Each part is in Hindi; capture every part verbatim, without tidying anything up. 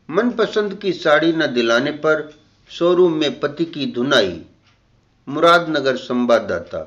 मनपसंद की साड़ी न दिलाने पर शोरूम में पति की धुनाई। मुरादनगर संवाददाता।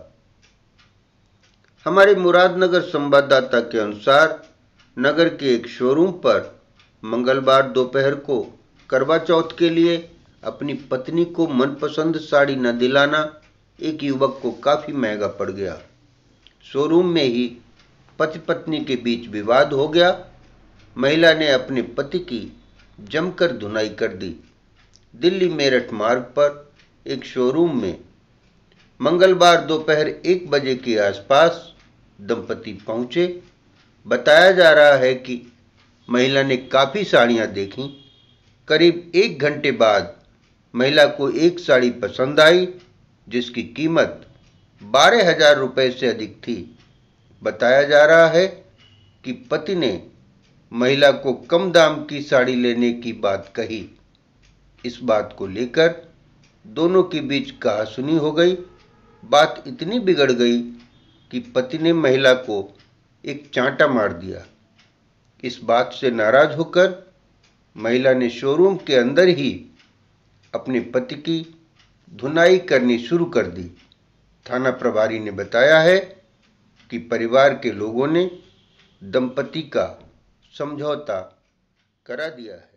हमारे मुरादनगर संवाददाता के अनुसार नगर के एक शोरूम पर मंगलवार दोपहर को करवा चौथ के लिए अपनी पत्नी को मनपसंद साड़ी न दिलाना एक युवक को काफी महंगा पड़ गया। शोरूम में ही पति पत्नी के बीच विवाद हो गया। महिला ने अपने पति की जमकर धुनाई कर दी। दिल्ली मेरठ मार्ग पर एक शोरूम में मंगलवार दोपहर एक बजे के आसपास दंपति पहुंचे। बताया जा रहा है कि महिला ने काफ़ी साड़ियां देखीं। करीब एक घंटे बाद महिला को एक साड़ी पसंद आई जिसकी कीमत बारह हजार रुपये से अधिक थी। बताया जा रहा है कि पति ने महिला को कम दाम की साड़ी लेने की बात कही। इस बात को लेकर दोनों के बीच कहासुनी हो गई। बात इतनी बिगड़ गई कि पति ने महिला को एक चांटा मार दिया। इस बात से नाराज होकर महिला ने शोरूम के अंदर ही अपने पति की धुनाई करनी शुरू कर दी। थाना प्रभारी ने बताया है कि परिवार के लोगों ने दंपति का समझौता करा दिया है।